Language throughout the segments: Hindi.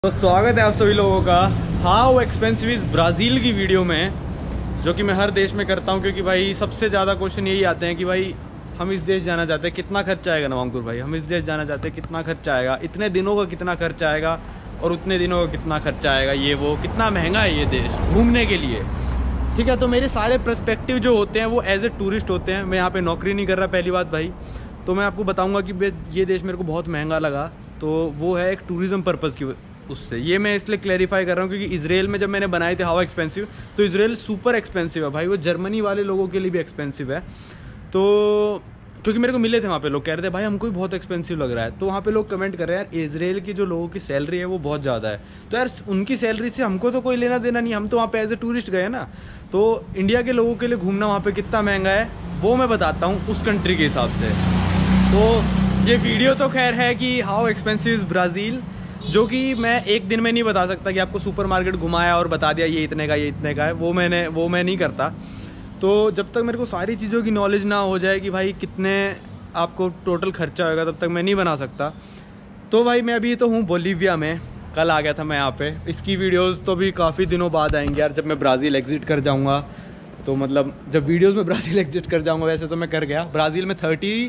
तो स्वागत है आप सभी लोगों का हाउ एक्सपेंसिव इज़ ब्राज़ील की वीडियो में, जो कि मैं हर देश में करता हूं क्योंकि भाई सबसे ज़्यादा क्वेश्चन यही आते हैं कि भाई हम इस देश जाना चाहते हैं, कितना खर्चा आएगा नवांकुर भाई, हम इस देश जाना चाहते हैं कितना खर्चा आएगा, इतने दिनों का कितना खर्चा आएगा और उतने दिनों का कितना खर्चा आएगा, ये वो कितना महंगा है ये देश घूमने के लिए। ठीक है, तो मेरे सारे पर्सपेक्टिव जो होते हैं वो एज ए टूरिस्ट होते हैं। मैं यहाँ पर नौकरी नहीं कर रहा पहली बात भाई, तो मैं आपको बताऊँगा कि ये देश मेरे को बहुत महंगा लगा, तो वो है एक टूरिज़्म पर्पज़ की उससे। ये मैं इसलिए क्लैरिफाई कर रहा हूँ क्योंकि इजराइल में जब मैंने बनाए थे हाउ एक्सपेंसिव, तो इजराइल सुपर एक्सपेंसिव है भाई, वो जर्मनी वाले लोगों के लिए भी एक्सपेंसिव है। तो क्योंकि मेरे को मिले थे वहाँ पे लोग कह रहे थे भाई हमको भी बहुत एक्सपेंसिव लग रहा है, तो वहाँ पे लोग कमेंट कर रहे हैं यार इजराइल की जो लोगों की सैलरी है वो बहुत ज़्यादा है, तो यार उनकी सैलरी से हमको तो कोई लेना देना नहीं, हम तो वहाँ पे एज ए टूरिस्ट गए ना। तो इंडिया के लोगों के लिए घूमना वहाँ पे कितना महंगा है वो मैं बताता हूँ उस कंट्री के हिसाब से। तो ये वीडियो तो खैर है कि हाउ एक्सपेंसिव इज़ ब्राज़ील, जो कि मैं एक दिन में नहीं बता सकता कि आपको सुपरमार्केट घुमाया और बता दिया ये इतने का ये इतने का है, वो मैं नहीं करता। तो जब तक मेरे को सारी चीज़ों की नॉलेज ना हो जाए कि भाई कितने आपको टोटल खर्चा होगा, तब तक मैं नहीं बना सकता। तो भाई मैं अभी तो हूँ बोलीविया में, कल आ गया था मैं यहाँ पे। इसकी वीडियोज़ तो भी काफ़ी दिनों बाद आएंगे यार, जब मैं ब्राज़ील एग्जिट कर जाऊँगा। तो मतलब जब वीडियोज़ में ब्राज़ील एग्जिट कर जाऊँगा, वैसे तो मैं कर गया ब्राज़ील में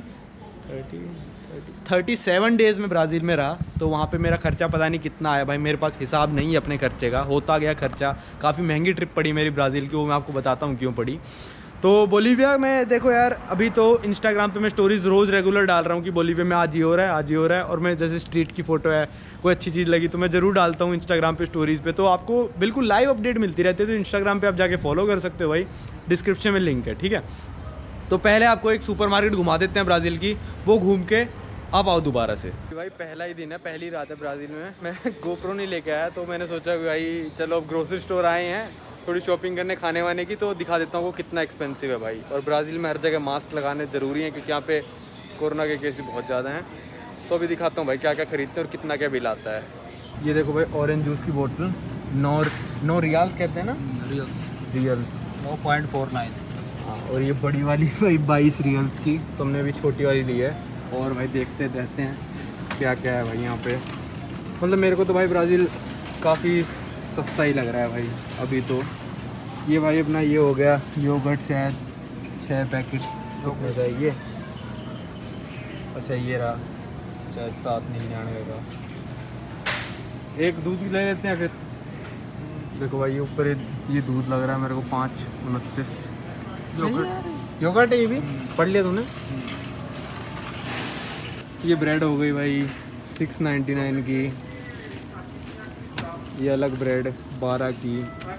37 डेज़ में ब्राज़ील में रहा, तो वहाँ पे मेरा खर्चा पता नहीं कितना आया भाई, मेरे पास हिसाब नहीं है अपने खर्चे का, होता गया खर्चा। काफ़ी महंगी ट्रिप पड़ी मेरी ब्राज़ील की, वो मैं आपको बताता हूँ क्यों पड़ी। तो बोलीविया में देखो यार, अभी तो इंस्टाग्राम पे मैं स्टोरीज़ रोज़ रेगुलर डाल रहा हूँ कि बोलीविया में आज ये हो रहा है, आज ये हो रहा है, और मैं जैसे स्ट्रीट की फ़ोटो है, कोई अच्छी चीज़ लगी तो मैं ज़रूर डालता हूँ इंस्टाग्राम पे स्टोरीज़ पे, तो आपको बिल्कुल लाइव अपडेट मिलती रहती है। तो इंस्टाग्राम पे आप जाके फॉलो कर सकते हो भाई, डिस्क्रिप्शन में लिंक है, ठीक है। तो पहले आपको एक सुपरमार्केट घुमा देते हैं ब्राज़ील की, वो घूम के अब आओ दोबारा से। भाई पहला ही दिन है, पहली रात है ब्राज़ील में। मैं गोप्रो नहीं लेके आया, तो मैंने सोचा कि भाई चलो अब ग्रोसरी स्टोर आए हैं थोड़ी शॉपिंग करने खाने वाने की, तो दिखा देता हूँ वो कितना एक्सपेंसिव है भाई। और ब्राज़ील में हर जगह मास्क लगाने ज़रूरी है क्योंकि यहाँ पे कोरोना के केसेस बहुत ज़्यादा हैं। तो अभी दिखाता हूँ भाई क्या क्या खरीदते हैं और कितना क्या बिल आता है। ये देखो भाई ऑरेंज जूस की बोतल, 9 रियाल्स कहते हैं ना, रियल्स 9.49। हाँ, और ये बड़ी वाली भाई 22 रियल्स की, तुमने अभी छोटी वाली ली है। और भाई देखते रहते हैं क्या क्या है भाई यहाँ पे। मतलब मेरे को तो भाई ब्राज़ील काफ़ी सस्ता ही लग रहा है भाई अभी तो। ये भाई अपना ये हो गया योगर्ट, शायद 6 पैकेट ये, अच्छा ये रहा शायद 7.99 का। एक दूध ले लेते हैं फिर। देखो भाई ये ऊपर ये दूध लग रहा है मेरे को 5.29 योगर्ट है, ये भी पढ़ लिया तूने। ये ब्रेड हो गई भाई 6.99 की, ये अलग ब्रेड 12 की।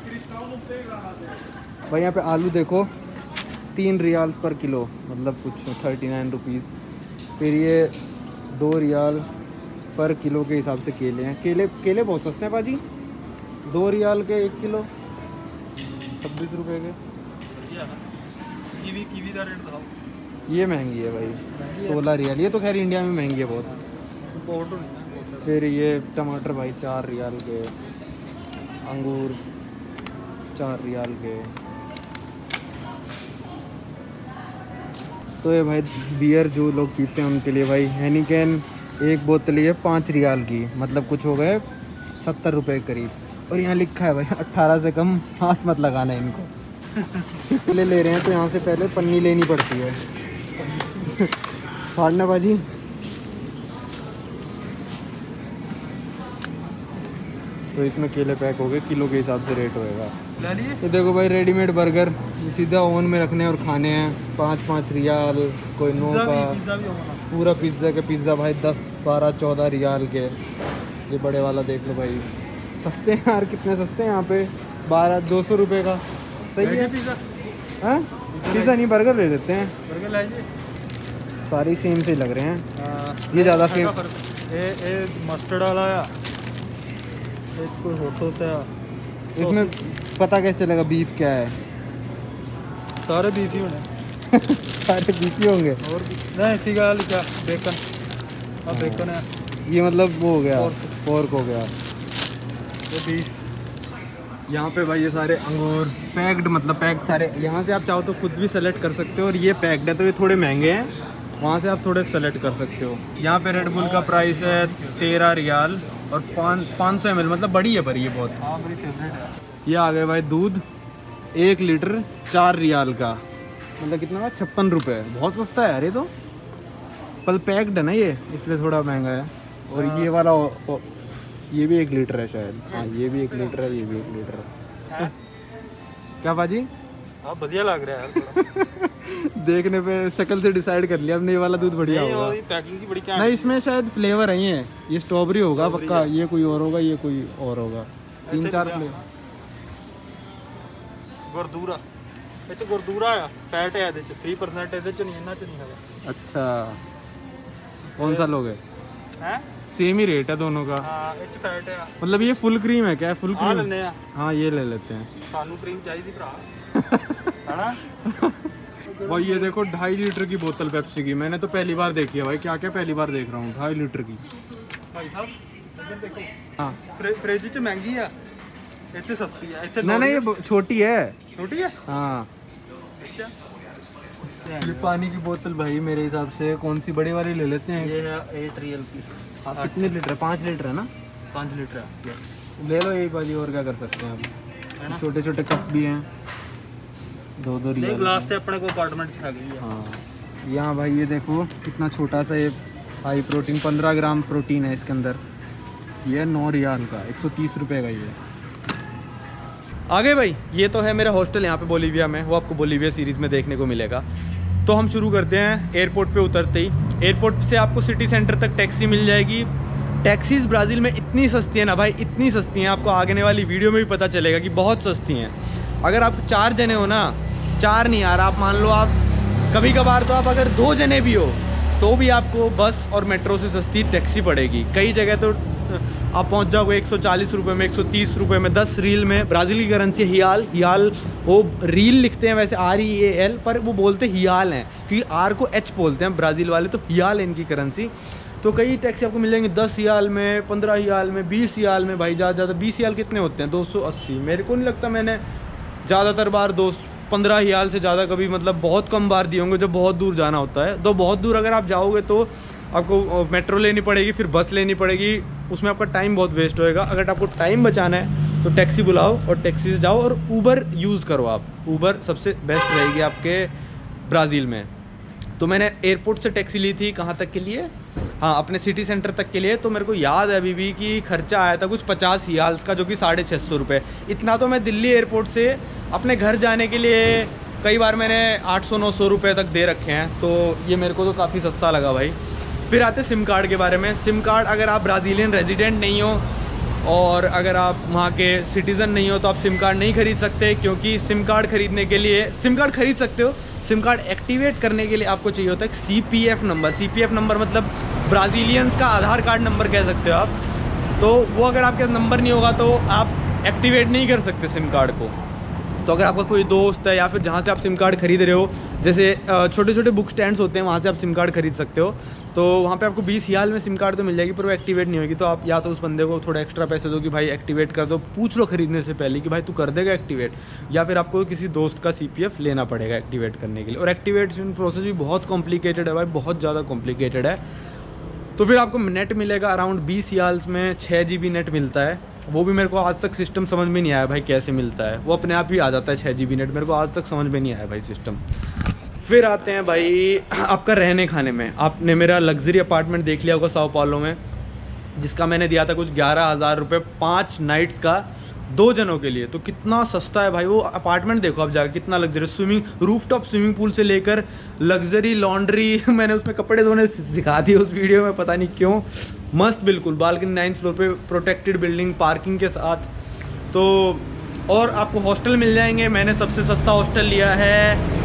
भाई यहाँ पे आलू देखो 3 रियाल्स पर किलो, मतलब कुछ 39 रुपीज़। फिर ये 2 रियाल पर किलो के हिसाब से केले हैं, केले बहुत सस्ते हैं पाजी, 2 रियाल के 1 किलो 26 रुपये के। कीवी का रेट बताओ। ये महंगी है भाई 16 रियाल, ये तो खैर इंडिया में महंगी है बहुत। फिर ये टमाटर भाई 4 रियाल के, अंगूर 4 रियाल के। तो ये भाई बियर जो लोग पीते हैं उनके लिए भाई हेनिकेन एक बोतल ये 5 रियाल की, मतलब कुछ हो गए 70 रुपये करीब। और यहाँ लिखा है भाई 18 से कम हाथ मत लगाना इनको। ले रहे हैं तो यहाँ से पहले पन्नी लेनी पड़ती है, फाड़ना बाजी। तो इसमें केले पैक हो गए, किलो के हिसाब से रेट होएगा। ये देखो भाई रेडीमेड बर्गर, सीधा ओवन में रखने और खाने हैं, 5 रियाल, कोई 9 का। पूरा पिज़्ज़ा के पिज़्ज़ा भाई 10, 12, 14 रियाल के। ये बड़े वाला देख लो भाई, सस्ते हैं यार, कितने सस्ते हैं यहाँ पे, 200 रुपये का। सही है पिज़्ज़ा, हाँ पिज़्ज़ा नहीं बर्गर ले लेते हैं, बर्गर लाइए। सारी सेम से लग रहे हैं, ये ज़्यादा फेम मस्टर्ड वाला या कोई होटो से। इसमें पता कैसे चलेगा बीफ क्या है? सारे बीफ ही होने सारे बीफ ही होंगे। और नहीं इसी का क्या बेकन, अब बेकन है ये, मतलब वो हो गया पोर्क हो गया ये बीफ। यहाँ पे भाई ये सारे अंगूर पैक्ड, मतलब पैक्ड सारे। यहाँ से आप चाहो तो खुद भी सेलेक्ट कर सकते हो, और ये पैक्ड है तो ये थोड़े महंगे हैं, वहाँ से आप थोड़े सेलेक्ट कर सकते हो। यहाँ पे रेड बुल का प्राइस है 13 रियाल और 500 ml, मतलब बड़ी है पर ये बहुत। हाँ मेरी फेवरेट है। ये आ गए भाई दूध 1 लीटर 4 रियाल का, मतलब कितना हुआ 56 रुपये। बहुत सस्ता है यार ये तो, पल पैक्ड है ना ये, इसलिए थोड़ा महंगा है। और ये वाला ये भी 1 लीटर है शायद। हाँ ये भी 1 लीटर है, ये भी 1 लीटर है। क्या बाजी? हाँ बढ़िया लग रहा है यार। देखने पे शक्ल से डिसाइड कर लिया हमने, ये वाला दूध बढ़िया होगा। पैकिंग की बड़ी क्या नहीं इसमें शायद फ्लेवर है, ये स्ट्रॉबेरी होगा पक्का, ये कोई और होगा, ये कोई और होगा। 3-4 फ्लेवर। ਗੁਰਦੂਰਾ ਇਹ ਚ ਗੁਰਦੂਰਾ ਆ, ਫੈਟ ਹੈ ਇਹਦੇ ਚ 3% ਇਹਦੇ ਚ ਨਹੀਂ, ਇਹਨਾਂ ਚ ਨਹੀਂ ਹੈਗਾ। अच्छा कौन सा लोगे? हैं सेम ही रेट है दोनों का। हाँ ਇਹ ਚ ਫੈਟ ਆ। मतलब ये फुल क्रीम है क्या? फुल ਆ क्रीम? ਲੈਨੇ ਆ, हाँ ये ले लेते हैं। ਸਾਨੂੰ ਕਰੀਮ ਚਾਹੀਦੀ ਭਰਾ है ना। भाई ये देखो 2.5 लीटर की बोतल पेप्सी की, मैंने तो पहली बार देखी है भाई। क्या क्या पहली बार देख रहा हूँ, 2.5 लीटर की। भाई साहब इधर देखो, हाँ फ्रिज च महंगी आ, ਇੱਥੇ ਸਸਤੀ ਆ। ਇੱਥੇ ना ये छोटी है। छोटी है। हाँ अच्छा ये पानी की बोतल भाई मेरे हिसाब से कौन सी बड़ी वाली ले लेते हैं। ये है 8 रियल की। हाँ कितने लीटर? 5 लीटर है ना? 5 लीटर है। ले लो एक बाजी, और क्या कर सकते हैं है ना? अब। छोटे छोटे कप भी हैं, 2-2 नहीं रियाल। ग्लास से अपने को अपार्टमेंट छा गई है। हाँ यहाँ भाई ये देखो कितना छोटा सा ये हाई प्रोटीन, 15 ग्राम प्रोटीन है इसके अंदर। ये 9 रियाल का, 130 रुपये का ये। आगे भाई ये तो है मेरा हॉस्टल यहाँ पे बोलीविया में, वो आपको बोलीविया सीरीज़ में देखने को मिलेगा। तो हम शुरू करते हैं एयरपोर्ट पे उतरते ही। एयरपोर्ट से आपको सिटी सेंटर तक टैक्सी मिल जाएगी। टैक्सीज़ ब्राज़ील में इतनी सस्ती है ना भाई, इतनी सस्ती हैं, आपको आगे वाली वीडियो में भी पता चलेगा कि बहुत सस्ती हैं। अगर आप 4 जने हो ना, 4 नहीं यार, आप मान लो आप कभी कभार तो आप अगर 2 जने भी हो तो भी आपको बस और मेट्रो से सस्ती टैक्सी पड़ेगी। कई जगह तो आप पहुंच जाओगे 140 रुपये में, 130 रुपये में, 10 रील में। ब्राज़ील की करेंसी हियाल, वो रील लिखते हैं वैसे REAL, पर वो बोलते हियाल हैं क्योंकि R को H बोलते हैं ब्राज़ील वाले, तो हियाल है इनकी करेंसी। तो कई टैक्सी आपको मिल जाएंगे 10 रियाल में, 15 रियाल में, 20 रियाल में। भाई ज़्यादा 20 रियाल कितने होते हैं? 280। मेरे को नहीं लगता मैंने ज़्यादातर बार 15 रियाल से ज़्यादा कभी, मतलब बहुत कम बार दिए होंगे जब बहुत दूर जाना होता है। तो बहुत दूर अगर आप जाओगे तो आपको मेट्रो लेनी पड़ेगी, फिर बस लेनी पड़ेगी, उसमें आपका टाइम बहुत वेस्ट होएगा। अगर आपको टाइम बचाना है तो टैक्सी बुलाओ और टैक्सी से जाओ, और ऊबर यूज़ करो आप। ऊबर सबसे बेस्ट रहेगी आपके ब्राज़ील में। तो मैंने एयरपोर्ट से टैक्सी ली थी, कहाँ तक के लिए? हाँ अपने सिटी सेंटर तक के लिए। तो मेरे को याद है अभी भी कि खर्चा आया था कुछ 50 रियाल्स का, जो कि 650 रुपये। इतना तो मैं दिल्ली एयरपोर्ट से अपने घर जाने के लिए कई बार मैंने 800-900 रुपये तक दे रखे हैं। तो ये मेरे को तो काफ़ी सस्ता लगा भाई। फिर आते सिम कार्ड के बारे में। सिम कार्ड अगर आप ब्राज़ीलियन रेजिडेंट नहीं हो और अगर आप वहाँ के सिटीज़न नहीं हो तो आप सिम कार्ड नहीं खरीद सकते, क्योंकि सिम कार्ड खरीदने के लिए, सिम कार्ड खरीद सकते हो, सिम कार्ड एक्टिवेट करने के लिए आपको चाहिए होता है एक CPF नंबर। CPF नंबर मतलब ब्राज़ीलियंस का आधार कार्ड नंबर कह सकते हो आप। तो वो अगर आपके नंबर नहीं होगा तो आप एक्टिवेट नहीं कर सकते सिम कार्ड को। तो अगर आपका कोई दोस्त है या फिर जहाँ से आप सिम कार्ड खरीद रहे हो, जैसे छोटे छोटे बुक स्टैंड्स होते हैं, वहाँ से आप सिम कार्ड खरीद सकते हो। तो वहाँ पे आपको 20 रियाल में सिम कार्ड तो मिल जाएगी, पर वो एक्टिवेट नहीं होगी। तो आप या तो उस बंदे को थोड़ा एक्स्ट्रा पैसे दो कि भाई एक्टिवेट कर दो, पूछ लो खरीदने से पहले कि भाई तू कर देगा एक्टिवेट, या फिर आपको किसी दोस्त का CPF लेना पड़ेगा एक्टिवेट करने के लिए। और एक्टिवेशन प्रोसेस भी बहुत कॉम्प्लिकेटेड है भाई, बहुत ज़्यादा कॉम्प्लिकेटेड है। तो फिर आपको नेट मिलेगा अराउंड 20 रियाल्स में 6 GB नेट मिलता है। वो भी मेरे को आज तक सिस्टम समझ में नहीं आया भाई कैसे मिलता है, वो अपने आप ही आ जाता है 6 GB नेट, मेरे को आज तक समझ में नहीं आया भाई सिस्टम। फिर आते हैं भाई आपका रहने खाने में। आपने मेरा लग्जरी अपार्टमेंट देख लिया होगा साओ पाउलो में, जिसका मैंने दिया था कुछ 11,000 रुपये 5 नाइट्स का, 2 जनों के लिए। तो कितना सस्ता है भाई वो अपार्टमेंट, देखो आप जाकर कितना लग्जरी, रूफटॉप स्विमिंग पूल से लेकर लग्जरी लॉन्ड्री मैंने उसमें कपड़े धोने सिखा दिए उस वीडियो में, पता नहीं क्यों। मस्त बिल्कुल, बालकनी 9th फ्लोर पे, प्रोटेक्टेड बिल्डिंग, पार्किंग के साथ। तो और आपको हॉस्टल मिल जाएंगे। मैंने सबसे सस्ता हॉस्टल लिया है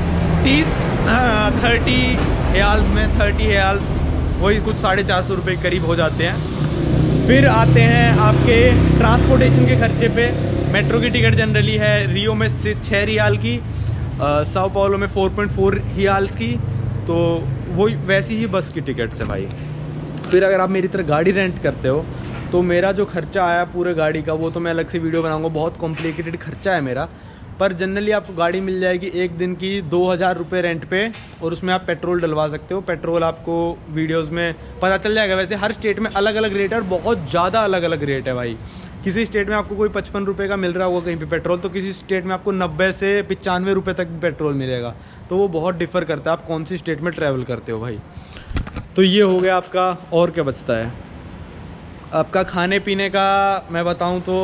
30 रियाल्स में, 30 रियाल्स, वही कुछ 450 रुपये करीब हो जाते हैं। फिर आते हैं आपके ट्रांसपोर्टेशन के खर्चे पे। मेट्रो की टिकट जनरली है रियो में 6 रियाल की, साओ पाउलो में 4.4 रियाल्स की। तो वही वैसी ही बस की टिकट्स है भाई। फिर अगर आप मेरी तरह गाड़ी रेंट करते हो तो मेरा जो खर्चा आया पूरे गाड़ी का, वो तो मैं अलग से वीडियो बनाऊंगा, बहुत कॉम्प्लिकेटेड खर्चा है मेरा। पर जनरली आपको गाड़ी मिल जाएगी एक दिन की 2000 रुपये रेंट पे, और उसमें आप पेट्रोल डलवा सकते हो। पेट्रोल आपको वीडियोस में पता चल जाएगा। वैसे हर स्टेट में अलग अलग रेट है और बहुत ज़्यादा अलग अलग रेट है भाई। किसी स्टेट में आपको कोई 55 रुपये का मिल रहा होगा कहीं पे पेट्रोल, तो किसी स्टेट में आपको 90 से 95 रुपये तक पेट्रोल मिलेगा। तो वो बहुत डिफ़र करता है आप कौन सी स्टेट में ट्रैवल करते हो भाई। तो ये हो गया आपका। और क्या बचता है आपका खाने पीने का, मैं बताऊं तो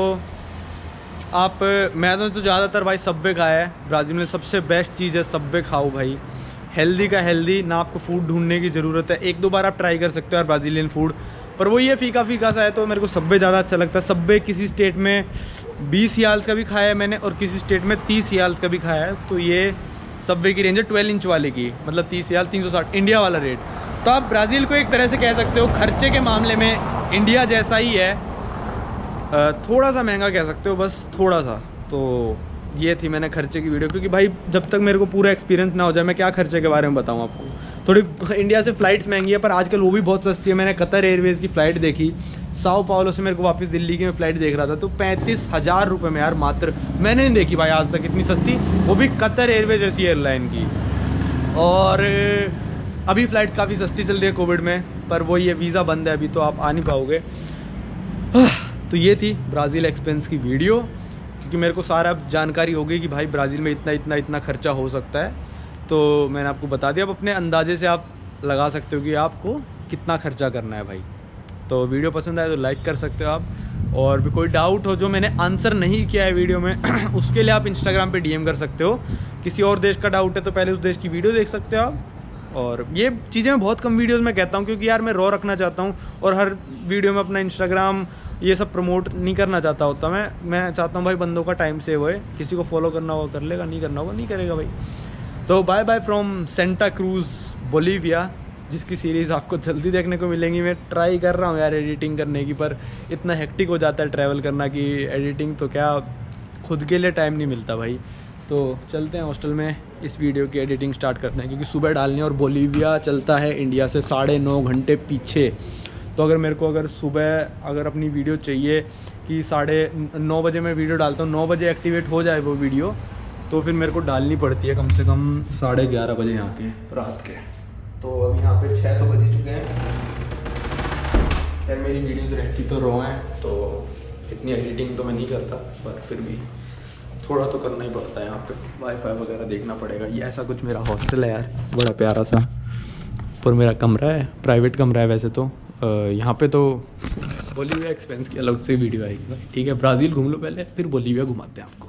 मैंने तो ज़्यादातर भाई सबवे खाया है। ब्राज़ील में सबसे बेस्ट चीज़ है सबवे, खाओ भाई। हेल्दी का हेल्दी, ना आपको फूड ढूंढने की ज़रूरत है। एक दो बार आप ट्राई कर सकते हो यार ब्राज़ीलियन फूड, पर वो ये फीका फीका सा है। तो मेरे को सबवे ज़्यादा अच्छा लगता है। सबवे किसी स्टेट में 20 रियाल्स का भी खाया है मैंने, और किसी स्टेट में 30 रियाल्स का भी खाया है। तो ये सबवे की रेंज है 12 इंच वाले की, मतलब 30 रियाल 360 इंडिया वाला रेट। तो आप ब्राज़ील को एक तरह से कह सकते हो खर्चे के मामले में इंडिया जैसा ही है, थोड़ा सा महंगा कह सकते हो, बस थोड़ा सा। तो ये थी मैंने खर्चे की वीडियो, क्योंकि भाई जब तक मेरे को पूरा एक्सपीरियंस ना हो जाए मैं क्या खर्चे के बारे में बताऊँ आपको। थोड़ी इंडिया से फ़्लाइट्स महंगी है, पर आजकल वो भी बहुत सस्ती है। मैंने कतर एयरवेज़ की फ़्लाइट देखी, साओ पाउलो से मेरे को वापस दिल्ली की मैं फ़्लाइट देख रहा था, तो 35,000 रुपये में यार मात्र। मैंने नहीं देखी भाई आज तक इतनी सस्ती, वो भी कतर एयरवेज जैसी एयरलाइन की। और अभी फ़्लाइट्स काफ़ी सस्ती चल रही है कोविड में, पर वो ये वीज़ा बंद है अभी, तो आप आ नहीं पाओगे। तो ये थी ब्राज़ील एक्सपेंस की वीडियो, क्योंकि मेरे को सारा जानकारी हो गई कि भाई ब्राज़ील में इतना खर्चा हो सकता है। तो मैंने आपको बता दिया। अब अपने अंदाजे से आप लगा सकते हो कि आपको कितना खर्चा करना है भाई। तो वीडियो पसंद आए तो लाइक कर सकते हो आप, और भी कोई डाउट हो जो मैंने आंसर नहीं किया है वीडियो में उसके लिए आप इंस्टाग्राम पे DM कर सकते हो। किसी और देश का डाउट है तो पहले उस देश की वीडियो देख सकते हो आप। और ये चीज़ें मैं बहुत कम वीडियोस में कहता हूँ, क्योंकि यार मैं रॉ रखना चाहता हूँ, और हर वीडियो में अपना इंस्टाग्राम ये सब प्रमोट नहीं करना चाहता होता। मैं चाहता हूँ भाई बंदों का टाइम सेव होए। किसी को फॉलो करना होगा कर लेगा, नहीं करना होगा नहीं करेगा भाई। तो bye bye from Santa Cruz Bolivia, जिसकी सीरीज़ आपको जल्दी देखने को मिलेंगी। मैं ट्राई कर रहा हूँ यार एडिटिंग करने की, पर इतना हेक्टिक हो जाता है ट्रैवल करना कि एडिटिंग तो क्या, खुद के लिए टाइम नहीं मिलता भाई। तो चलते हैं हॉस्टल में इस वीडियो की एडिटिंग स्टार्ट करते हैं, क्योंकि सुबह डालनी है और बोलीविया चलता है इंडिया से 9.5 घंटे पीछे। तो अगर मेरे को अगर अपनी वीडियो चाहिए कि 9:30 बजे मैं वीडियो डालता हूँ, 9 बजे एक्टिवेट हो जाए वो वीडियो, तो फिर मेरे को डालनी पड़ती है कम से कम 11:30 बजे यहाँ के रात के। तो अभी यहाँ पे 6 तो बज ही चुके हैं। यार मेरी वीडियोज़ रहती तो रॉ हैं, तो इतनी एडिटिंग तो मैं नहीं करता, पर फिर भी थोड़ा तो करना ही पड़ता है। यहाँ पे वाईफाई वगैरह देखना पड़ेगा। ये ऐसा कुछ मेरा हॉस्टल है यार, बड़ा प्यारा सा। पर मेरा कमरा है, प्राइवेट कमरा है वैसे तो। यहाँ पे तो बोलीविया एक्सपेंस की अलग से वीडियो आएगी भाई, ठीक है। ब्राज़ील घूम लो पहले, फिर बोलीविया घुमाते हैं आपको।